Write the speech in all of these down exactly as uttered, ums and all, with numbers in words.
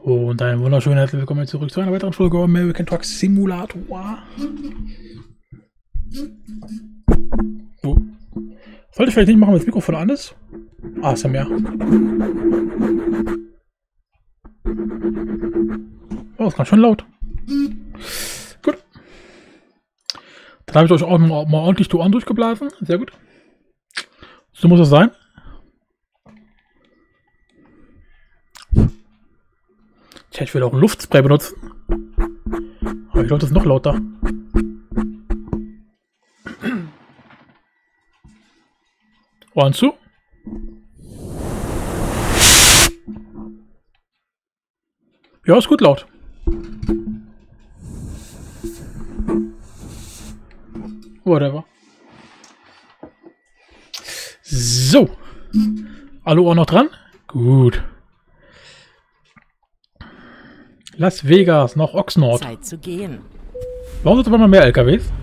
Und ein wunderschönen herzlich willkommen zurück zu einer weiteren Folge American Truck Simulator. Oh. Sollte ich vielleicht nicht machen, wenn das Mikrofon an ist? Ah, ist ja mehr. Oh, ist ganz schön laut. Gut. Dann habe ich euch auch mal, mal ordentlich die Ohren durchgeblasen. Sehr gut. So muss es sein. Tja, ich will auch ein Luftspray benutzen. Aber ich glaube, das ist noch lauter. Ohren zu. Ja, ist gut laut. Whatever. So. Alle Ohren noch dran? Gut. Las Vegas, noch Oxnard. Zeit zu gehen. Warum sind aber mal mehr L K Ws?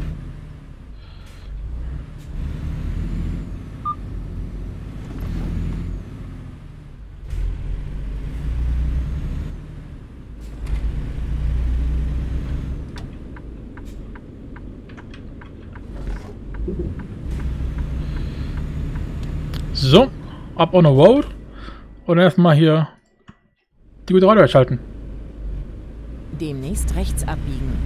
So, up on the road. Und erstmal hier die gute Radio einschalten. Demnächst rechts abbiegen.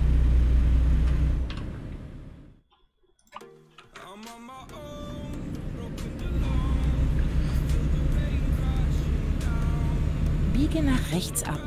Biege nach rechts ab.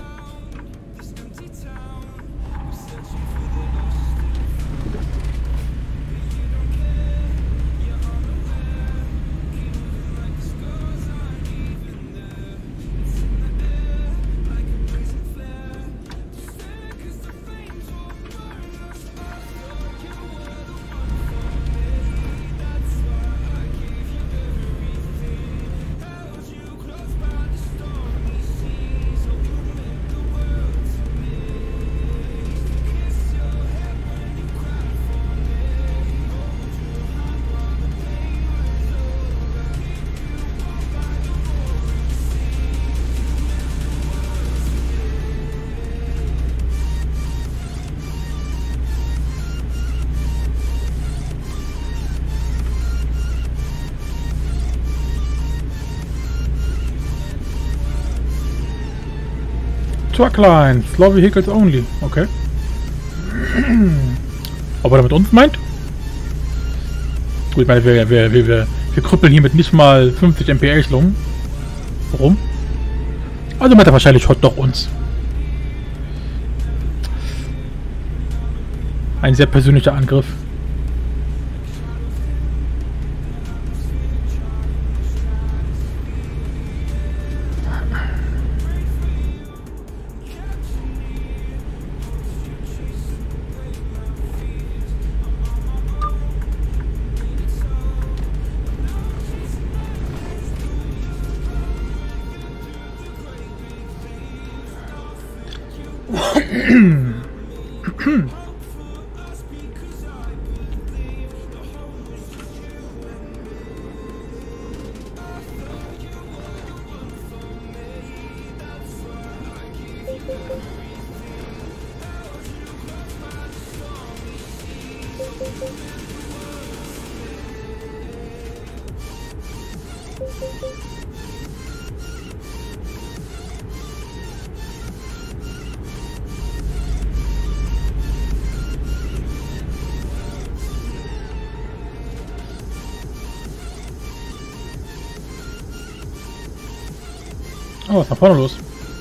Truckline, slow vehicles only. Okay. Ob er damit uns meint? Gut, ich meine, wir, wir, wir, wir, wir krüppeln hier mit nicht mal fünfzig M P H rum. Warum? Also meint er wahrscheinlich heute doch uns. Ein sehr persönlicher Angriff. Oh, was ist nach vorne los?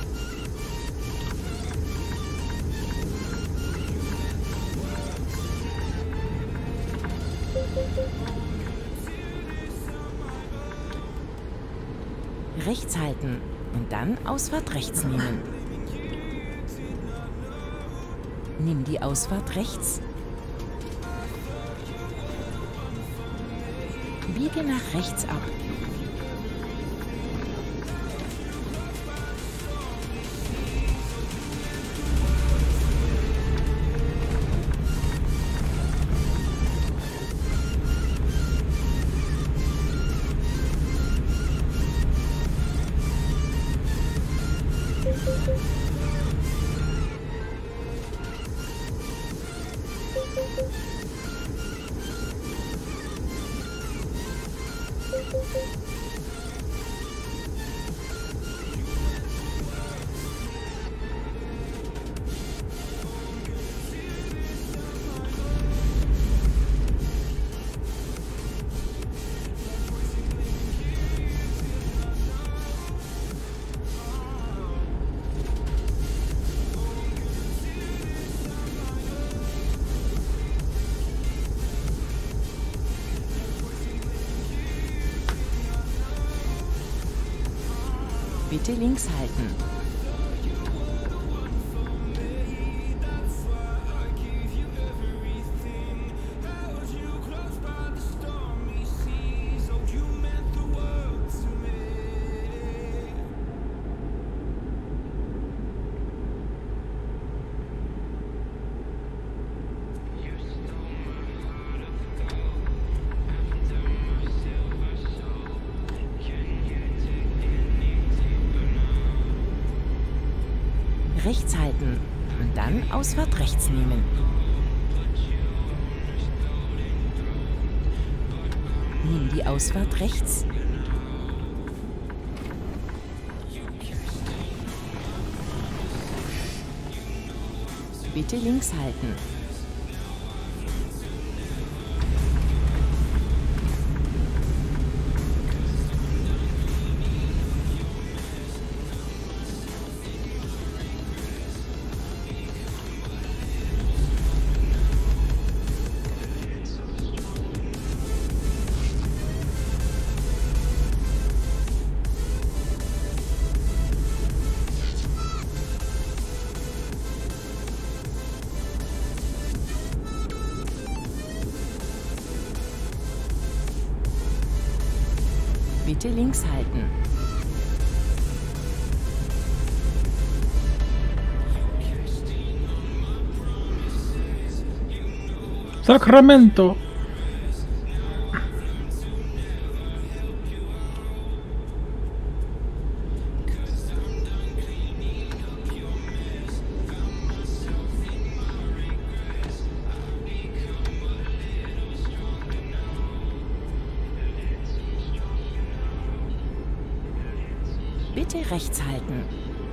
Rechts halten und dann Ausfahrt rechts nehmen. Nimm die Ausfahrt rechts. Biege nach rechts ab. Bitte links halten. Rechts halten und dann Ausfahrt rechts nehmen. Nimm die Ausfahrt rechts. Bitte links halten. Bitte links halten. Sacramento! Bitte rechts halten.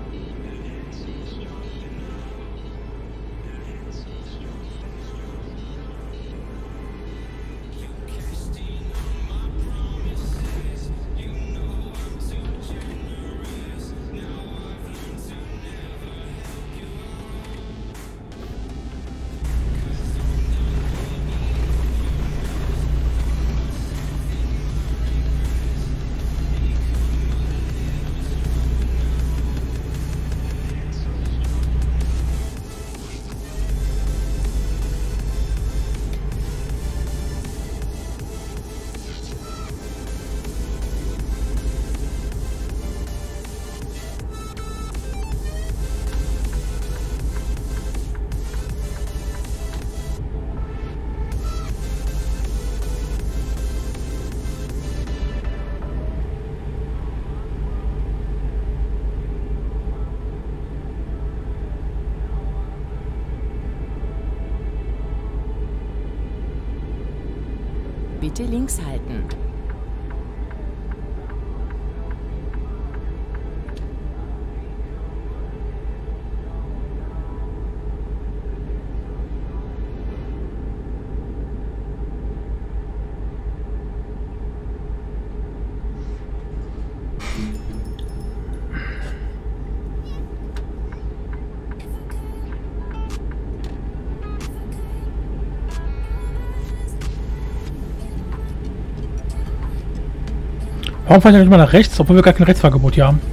Bitte links halten. Warum fahren wir nicht mal nach rechts, obwohl wir gar kein Rechtsfahrgebot hier haben?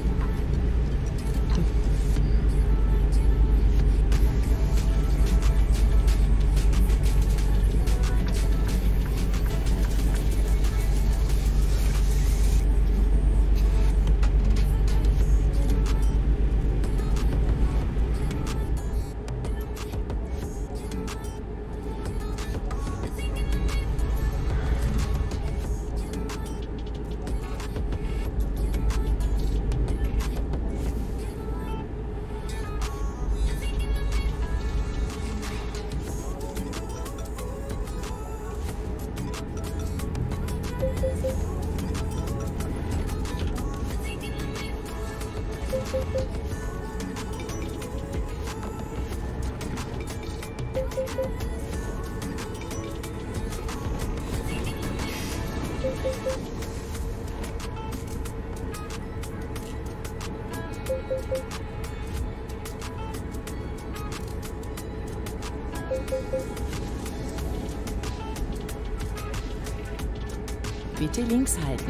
Bitte links halten.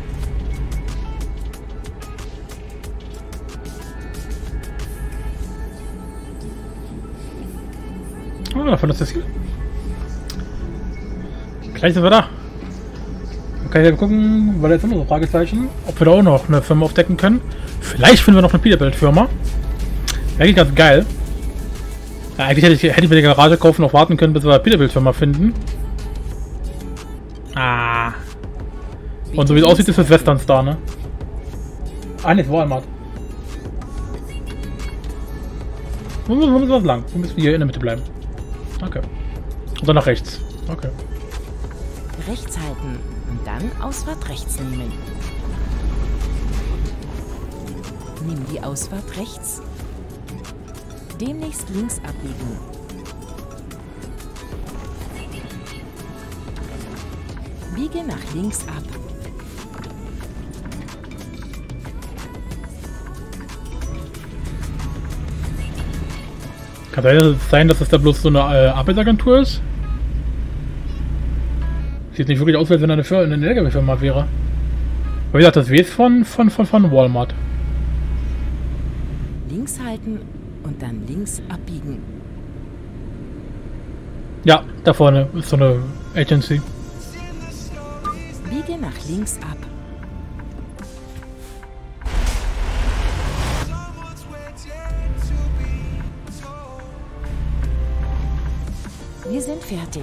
Oh, davon ist das hier. Gleich sind wir da. Okay, wir gucken, weil jetzt immer so Fragezeichen, ob wir da auch noch eine Firma aufdecken können. Vielleicht finden wir noch eine Peterbilt-Firma. Wäre eigentlich ganz geil. Ja, eigentlich hätte ich, hätte ich mir die Garage kaufen und noch warten können, bis wir eine Peterbilt-Firma finden. Ah. Und so wie es aussieht, ist das Western Star, ne? Ah, ne, ist Walmart. Wo müssen wir lang? Wo müssen wir hier in der Mitte bleiben? Okay. Und dann nach rechts. Okay. Rechts halten und dann Ausfahrt rechts nehmen. Nimm die Ausfahrt rechts. Demnächst links abbiegen. Biege nach links ab. Kann es sein, dass das da bloß so eine äh, Arbeitsagentur ist? Sieht nicht wirklich aus, als wenn da eine, Firma, eine L K W-Firma wäre. Aber wie gesagt, das W ist von, von, von, von Walmart. Links halten und dann links abbiegen. Ja, da vorne ist so eine Agency. Biege nach links ab. Wir sind fertig.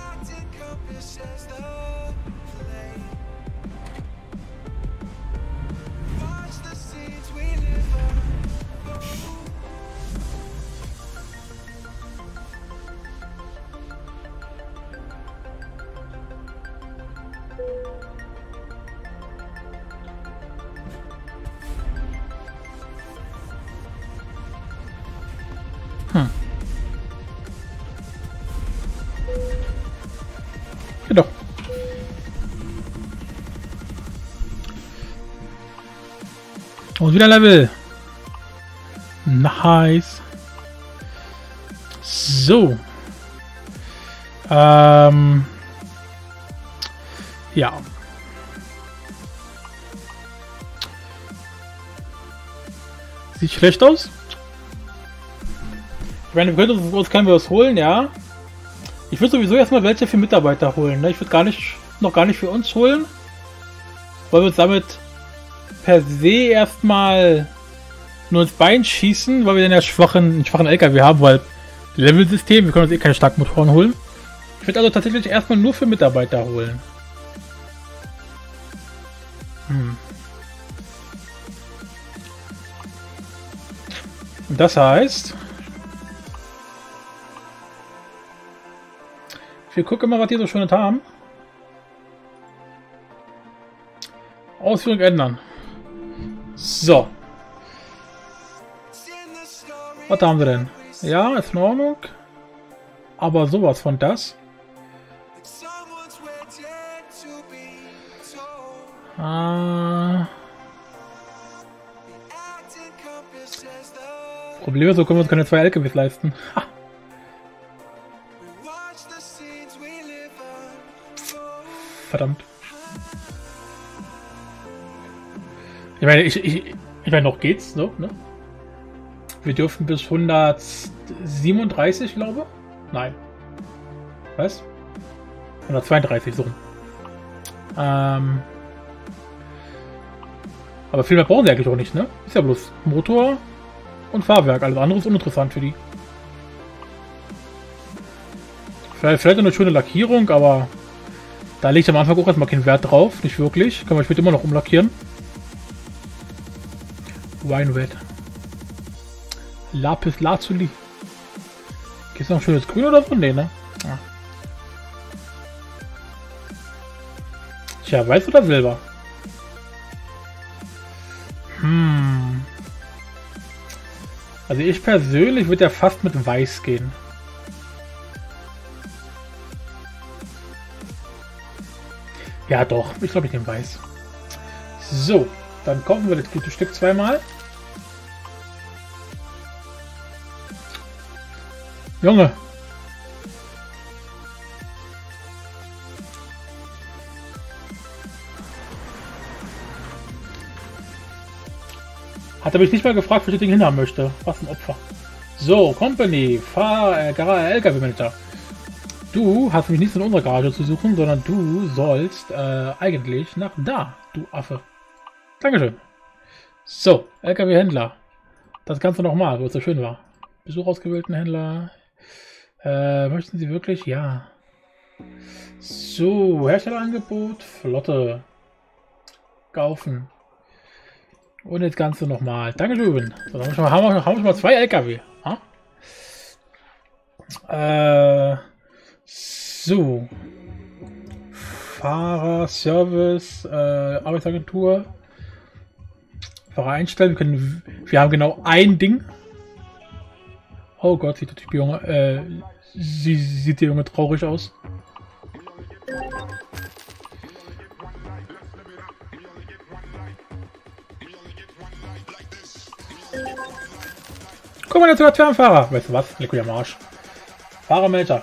Hm. Ja, doch. Und wieder Level. Nice. So. Ähm. Ja. Sieht schlecht aus. Ich meine, wir können uns, uns können wir was holen, ja. Ich würde sowieso erstmal welche für Mitarbeiter holen. Ne? Ich würde gar nicht, noch gar nicht für uns holen, weil wir uns damit per se erstmal nur ins Bein schießen, weil wir dann ja schwachen, einen schwachen L K W haben, weil Level-System, wir können uns eh keine Starkmotoren holen. Ich würde also tatsächlich erstmal nur für Mitarbeiter holen. Hm. Und das heißt, wir gucken mal, was die so Schönes haben. Ausführung ändern. So. Was haben wir denn? Ja, ist in Ordnung. Aber sowas von das. Äh, Problem ist, so können wir uns keine zwei L K Ws leisten. Ha. Verdammt. Ich meine, ich, ich, ich meine, noch geht's, so, ne? Wir dürfen bis hundertsiebenunddreißig, glaube ich. Nein. Was? hundertzweiunddreißig, so. Ähm. Aber viel mehr brauchen sie eigentlich auch nicht, ne? Ist ja bloß Motor und Fahrwerk. Alles andere ist uninteressant für die. Vielleicht, vielleicht eine schöne Lackierung, aber da lege ich am Anfang auch erstmal keinen Wert drauf. Nicht wirklich. Kann man später immer noch umlackieren. Wine Red. Lapis Lazuli. Gibt es noch ein schönes Grün oder so? Nee, ne? Ah. Tja, weiß oder Silber? Hm. Also ich persönlich würde ja fast mit Weiß gehen. Ja doch, ich glaube ich nehme Weiß. So, dann kaufen wir das gute Stück zweimal. Junge. Hat er mich nicht mal gefragt, wo ich das Ding hinhaben möchte. Was ein Opfer. So, Company, Fahr, äh, L K W-Manager. Du hast mich nicht in unserer Garage zu suchen, sondern du sollst äh, eigentlich nach da, du Affe. Dankeschön. So, L K W-Händler. Das Ganze nochmal, wo es so schön war. Besuch ausgewählten Händler. Äh, möchten Sie wirklich? Ja. So, Herstellerangebot, Flotte. Kaufen. Und das Ganze nochmal. Dankeschön. So, dann haben wir schon mal, haben wir, haben wir schon mal zwei L K W. Ha? Äh, so. Fahrer, Service, äh, Arbeitsagentur. Fahrer einstellen. Wir, können, wir haben genau ein Ding. Oh Gott, sieht der Typ Junge. Äh, sie, sieht der Junge traurig aus. Guck mal, jetzt sogar Fernfahrer. Weißt du was? Leck mir am Arsch. Fahrermelder.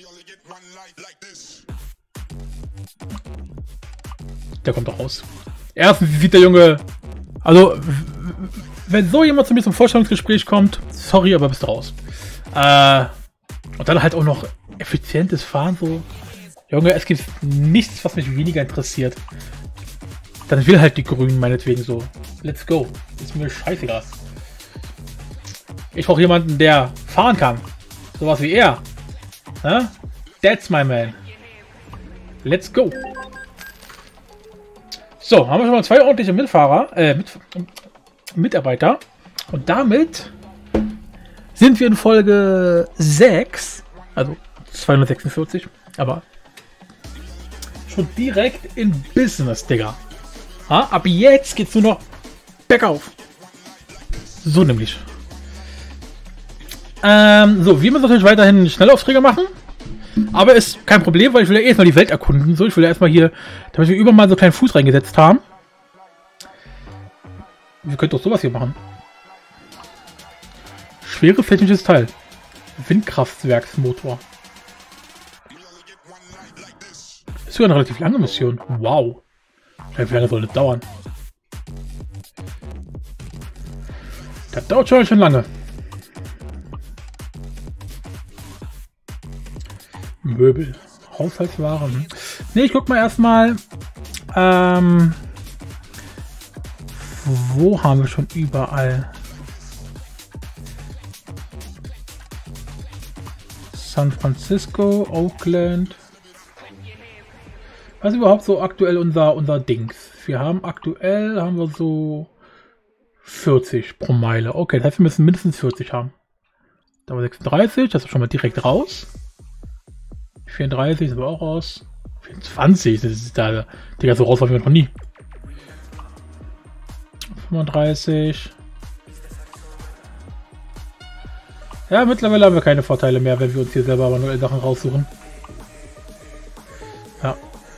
Der kommt doch raus. Erstens sieht der Junge. Also, wenn so jemand zu mir zum Vorstellungsgespräch kommt, sorry, aber bist du raus. Äh, und dann halt auch noch effizientes Fahren, so. Junge, es gibt nichts, was mich weniger interessiert. Dann will halt die Grünen meinetwegen so. Let's go. Ist mir scheißegal. Ich brauche jemanden, der fahren kann. Sowas wie er. Ne? That's my man. Let's go. So, haben wir schon mal zwei ordentliche Mitfahrer, äh, mit, Mitarbeiter. Und damit sind wir in Folge sechs, also zweihundertsechsundvierzig, aber schon direkt in Business, Digga. Ha? Ab jetzt geht's nur noch bergauf. So nämlich. Ähm, so, wir müssen natürlich weiterhin Schnellaufträge machen. Aber ist kein Problem, weil ich will ja erstmal die Welt erkunden. So, ich will ja erstmal hier, damit wir überall mal so einen kleinen Fuß reingesetzt haben. Wir könnten doch sowas hier machen. Schweres technisches Teil. Windkraftwerksmotor. Ist sogar eine relativ lange Mission. Wow. Wie lange soll das dauern? Das dauert schon, schon lange. Möbel. Haushaltswaren. Ne, ich guck mal erstmal. Ähm, wo haben wir schon überall? San Francisco, Oakland. Was ist überhaupt so aktuell unser, unser Dings? Wir haben aktuell haben wir so vierzig pro Meile. Okay, das heißt, wir müssen mindestens vierzig haben. Da war sechsunddreißig, das ist schon mal direkt raus. vierunddreißig ist aber auch raus. vierundzwanzig, das ist da. Digga, so raus waren wir noch nie. fünfunddreißig. Ja, mittlerweile haben wir keine Vorteile mehr, wenn wir uns hier selber manuell Sachen raussuchen. Ja.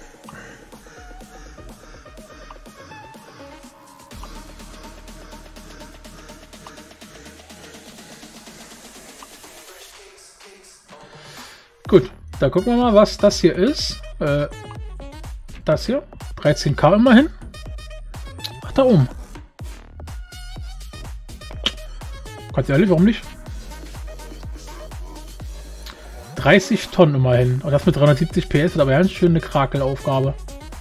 Gut. Da gucken wir mal, was das hier ist. Äh, das hier. dreizehn K immerhin. Ach, da oben. Ganz ehrlich, warum nicht? dreißig Tonnen immerhin. Und das mit dreihundertsiebzig P S, aber ganz schön eine Krakelaufgabe.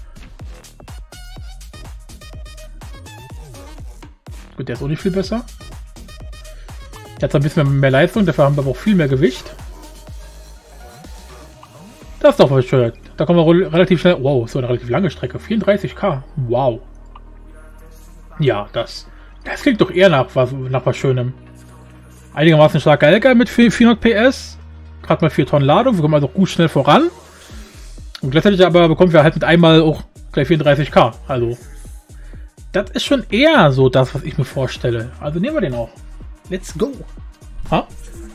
Gut, der ist auch nicht viel besser. Der hat ein bisschen mehr Leistung, dafür haben wir aber auch viel mehr Gewicht. Das ist doch was schön. Da kommen wir relativ schnell. Wow, so eine relativ lange Strecke. vierunddreißig K. Wow. Ja, das. Das klingt doch eher nach was, nach was Schönem. Einigermaßen starker L K W mit vierhundert P S. Gerade mal vier Tonnen Ladung. Wir kommen also gut schnell voran. Und gleichzeitig aber bekommen wir halt mit einmal auch gleich vierunddreißig K. Also. Das ist schon eher so das, was ich mir vorstelle. Also nehmen wir den auch. Let's go. Ha?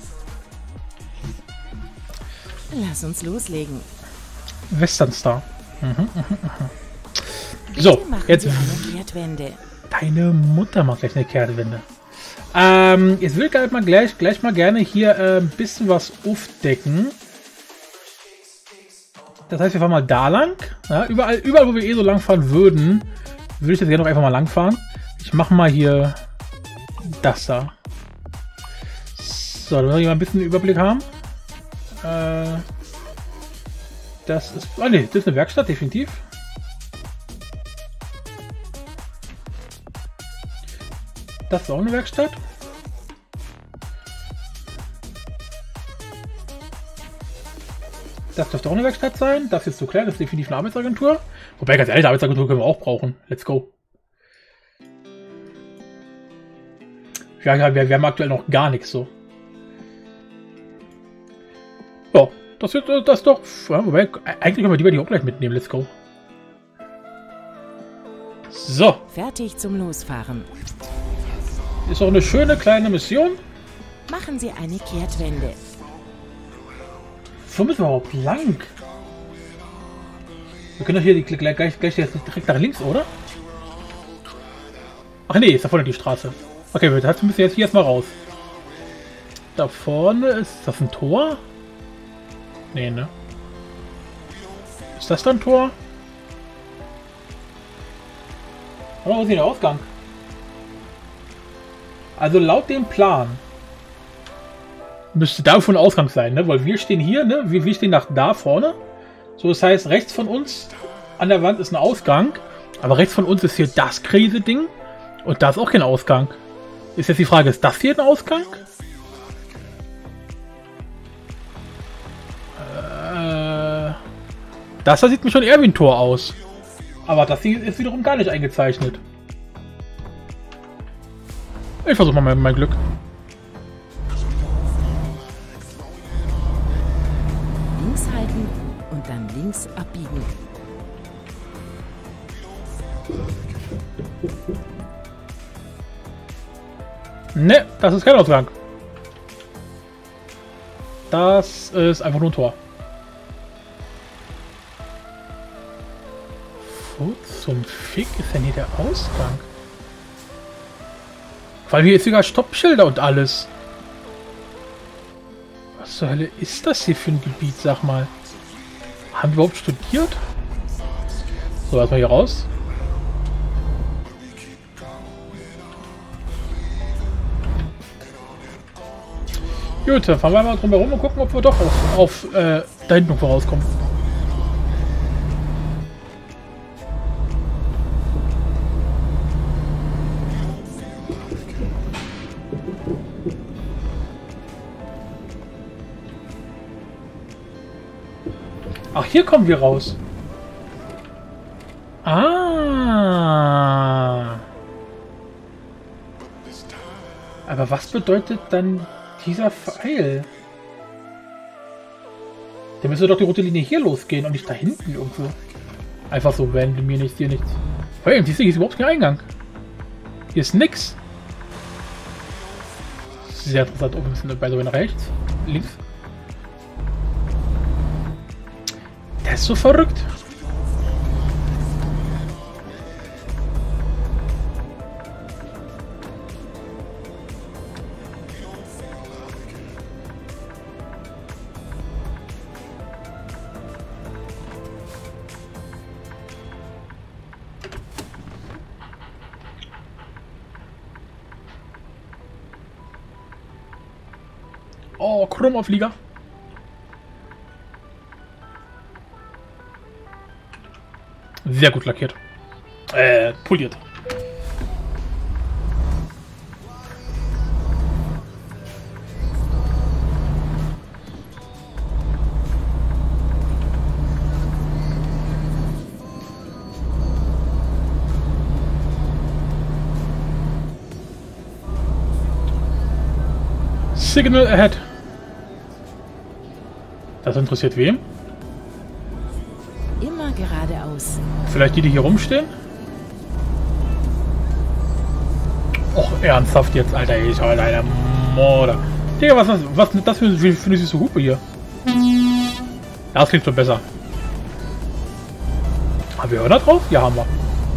Lass uns loslegen. Western Star. Mhm, mhm, mhm. Bitte So, machen jetzt. Sie eine Kehrtwende. Deine Mutter macht gleich eine Kehrtwende. Ähm, jetzt will ich halt mal gleich, gleich mal gerne hier äh, ein bisschen was aufdecken. Das heißt, wir fahren mal da lang. Ja, überall, überall, wo wir eh so lang fahren würden, würde ich jetzt gerne noch einfach mal lang fahren. Ich mache mal hier das da. So, da muss ich mal ein bisschen Überblick haben. Äh, das ist. Oh ne, das ist eine Werkstatt, definitiv. Das ist auch eine Werkstatt. Das dürfte auch eine Werkstatt sein. Das ist so klar, das ist definitiv eine Arbeitsagentur. Wobei, ganz ehrlich, eine Arbeitsagentur können wir auch brauchen. Let's go. Ja, wir, wir haben aktuell noch gar nichts so. Ja, das wird das doch. Ja, wobei, eigentlich können wir die, die auch gleich mitnehmen. Let's go. So. Fertig zum Losfahren. Ist auch eine schöne kleine Mission. Machen Sie eine Kehrtwende. Wo müssen wir überhaupt lang? Wir können doch hier die, gleich, gleich, gleich direkt nach links, oder? Ach nee, ist da vorne die Straße. Okay, wir müssen jetzt hier erstmal raus. Da vorne ist das ein Tor? Nee, ne? Ist das dann ein Tor? Oder wo ist hier der Ausgang? Also laut dem Plan müsste davon Ausgang sein, ne? Weil wir stehen hier, ne? Wir, wir stehen nach da vorne. So, das heißt, rechts von uns an der Wand ist ein Ausgang. Aber rechts von uns ist hier das Krise-Ding. Und da ist auch kein Ausgang. Ist jetzt die Frage, ist das hier ein Ausgang? Äh, das da sieht mir schon eher wie ein Tor aus. Aber das hier ist wiederum gar nicht eingezeichnet. Ich versuche mal mein, mein Glück. Links halten und dann links abbiegen. Ne, das ist kein Ausgang. Das ist einfach nur ein Tor. Wo zum Fick ist denn hier der Ausgang? Weil hier ist sogar Stoppschilder und alles. Was zur Hölle ist das hier für ein Gebiet, sag mal? Haben wir überhaupt studiert? So, erstmal hier raus. Gut, dann fahren wir mal drum herum und gucken, ob wir doch auf, auf äh, da hinten vorauskommen. Ach, hier kommen wir raus. Ah. Aber was bedeutet dann dieser Pfeil? Der müsste doch die rote Linie hier losgehen und nicht da hinten irgendwo. Einfach so, wenn mir nichts, hier nichts. Hey, siehst du, hier ist überhaupt kein Eingang. Hier ist nix. Sehr interessant. Oh, wir müssen bei so nach rechts. Links. Das ist so verrückt. Oh, Chromauflieger. Sehr gut lackiert. Äh, poliert. Signal ahead. Das interessiert wem? Immer geradeaus. Vielleicht die, die hier rumstehen? Och, ernsthaft jetzt, Alter, ich halt einer Mörder. Digga, was, was, was das für, für, für eine süße Hupe hier? Das klingt schon besser. Haben wir Hörner drauf? Ja, haben wir.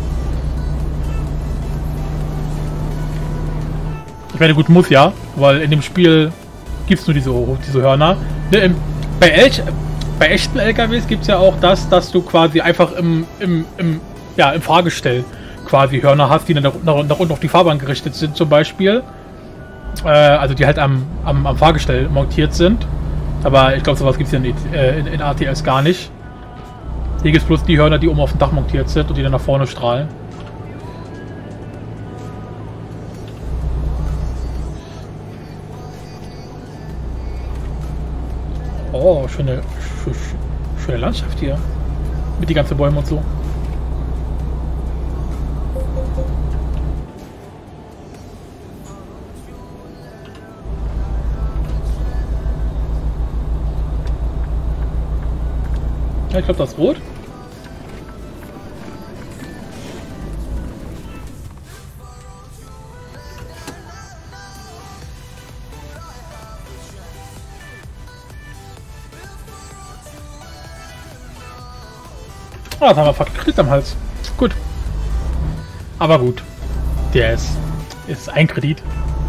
Ich meine, gut, muss ja, weil in dem Spiel gibt es nur diese, diese Hörner. Ne, im, bei, Elch, bei echten L K Ws gibt es ja auch das, dass du quasi einfach im, im, im, ja, im Fahrgestell quasi Hörner hast, die dann nach, nach, nach unten auf die Fahrbahn gerichtet sind zum Beispiel. Äh, also die halt am, am, am Fahrgestell montiert sind. Aber ich glaube, sowas gibt es ja in, äh, in, in A T S gar nicht. Hier gibt es bloß die Hörner, die oben auf dem Dach montiert sind und die dann nach vorne strahlen. Oh, schöne, schöne, schöne Landschaft hier. Mit die ganzen Bäume und so. Ja, ich glaube, das ist rot. Ah, das haben wir verkriegt am Hals. Gut. Aber gut. Der ist, ist ein Kredit.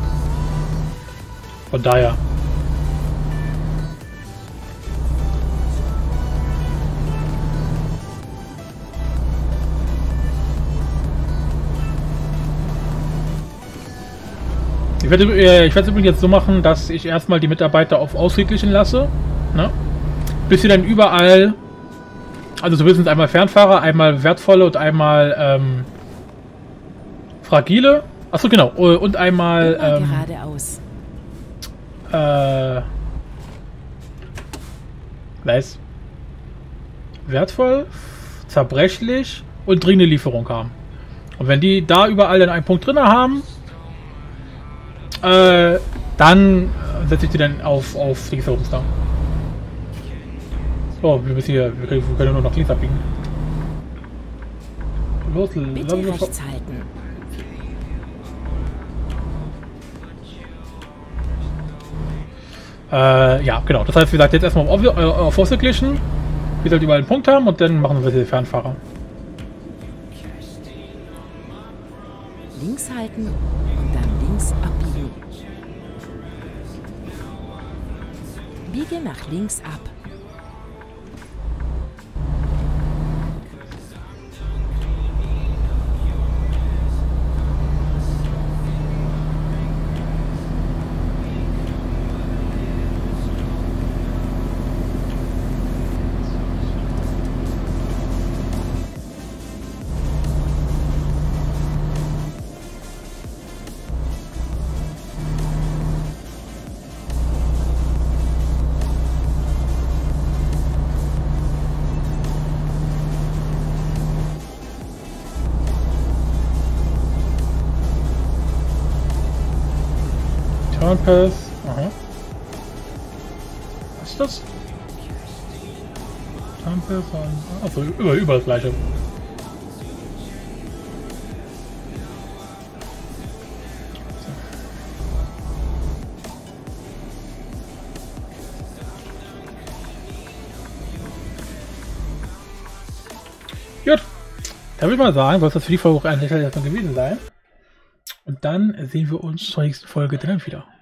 Von daher. Ich werde äh, ich werde es übrigens jetzt so machen, dass ich erstmal die Mitarbeiter auf Ausgeglichen lasse. Ne? Bis sie dann überall. Also so sind einmal Fernfahrer, einmal wertvolle und einmal ähm, fragile. Achso, genau. Und einmal ähm, geradeaus. Äh, weiß. Wertvoll, zerbrechlich und dringende Lieferung haben. Und wenn die da überall dann einen Punkt drin haben, äh, dann setze ich die dann auf, auf links herum da. Oh, wir müssen hier, wir können, wir können nur noch links abbiegen. Los, Bitte rechts halten. Äh, ja, genau. Das heißt, wie gesagt, jetzt erstmal auf, äh, auf ausgeglichen. Wir sollten überall einen Punkt haben und dann machen wir die Fernfahrer. Links halten und dann links abbiegen. Biege nach links ab. Turnpass. Aha. Was ist das? Turnpass und. Achso, über, über das gleiche. Gut. Da würde ich mal sagen, soll das für die Folge auch eigentlich erstmal gewesen sein. Und dann sehen wir uns zur nächsten Folge dann wieder.